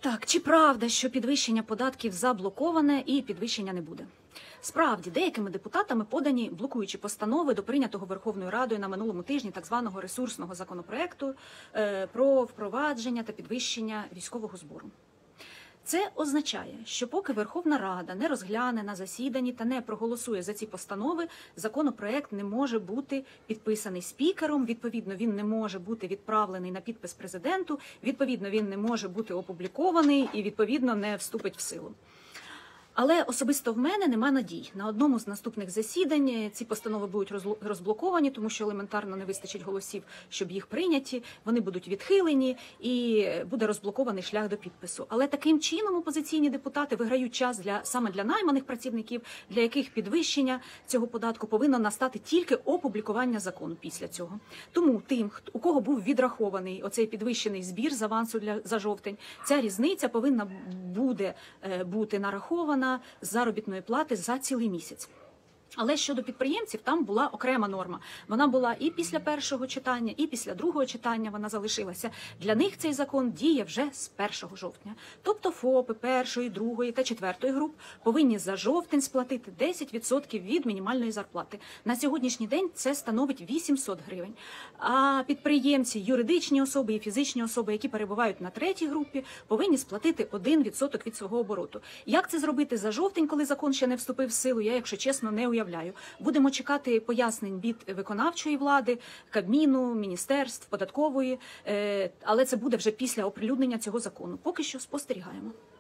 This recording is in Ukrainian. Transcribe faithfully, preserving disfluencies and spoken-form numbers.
Так, чи правда, що підвищення податків заблоковане і підвищення не буде? Справді, деякими депутатами подані блокуючі постанови до прийнятого Верховною Радою на минулому тижні так званого ресурсного законопроекту е, про впровадження та підвищення військового збору. Це означає, що поки Верховна Рада не розгляне на засіданні та не проголосує за ці постанови, законопроект не може бути підписаний спікером, відповідно, він не може бути відправлений на підпис президенту, відповідно, він не може бути опублікований і, відповідно, не вступить в силу. Але особисто в мене нема надій. На одному з наступних засідань ці постанови будуть розблоковані, тому що елементарно не вистачить голосів, щоб їх прийняті, вони будуть відхилені і буде розблокований шлях до підпису. Але таким чином опозиційні депутати виграють час для, саме для найманих працівників, для яких підвищення цього податку повинно настати тільки опублікування закону після цього. Тому тим, у кого був відрахований оцей підвищений збір з авансу для, за жовтень, ця різниця повинна буде е, бути нарахована з заробітної плати за цілий місяць. Але щодо підприємців, там була окрема норма. Вона була і після першого читання, і після другого читання вона залишилася. Для них цей закон діє вже з першого жовтня. Тобто ФОПи першої, другої та четвертої груп повинні за жовтень сплатити десять відсотків від мінімальної зарплати. На сьогоднішній день це становить вісімсот гривень. А підприємці, юридичні особи і фізичні особи, які перебувають на третій групі, повинні сплатити один відсоток від свого обороту. Як це зробити за жовтень, коли закон ще не вступив в силу, я, якщо чесно, не уявляю. Будемо чекати пояснень від виконавчої влади, Кабміну, міністерств, податкової, але це буде вже після оприлюднення цього закону. Поки що спостерігаємо.